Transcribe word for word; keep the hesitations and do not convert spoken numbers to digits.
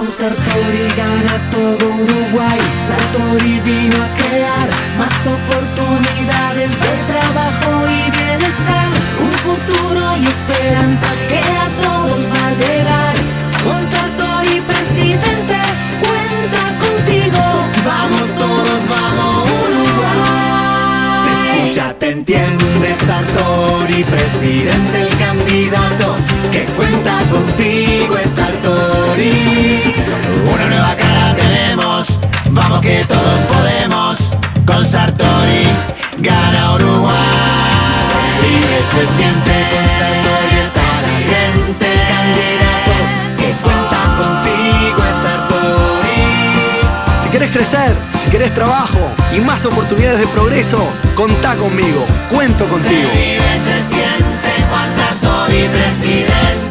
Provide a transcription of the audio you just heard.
Con Sartori gana todo Uruguay. Sartori vino a crear más oportunidades de trabajo y bienestar. Un futuro y esperanza que a todos va a llegar. Con Sartori presidente, cuenta contigo. Vamos todos, vamos Uruguay. Te escucha, te entiende Sartori, presidente, el candidato que cuenta contigo es Sartori. Una nueva cara tenemos, vamos que todos podemos. Con Sartori gana Uruguay. Se vive, se siente, con Sartori está la gente. Candidato que cuenta contigo es Sartori. Si querés crecer, si querés trabajo y más oportunidades de progreso, contá conmigo, cuento contigo. Se vive, se siente, con Sartori presidente.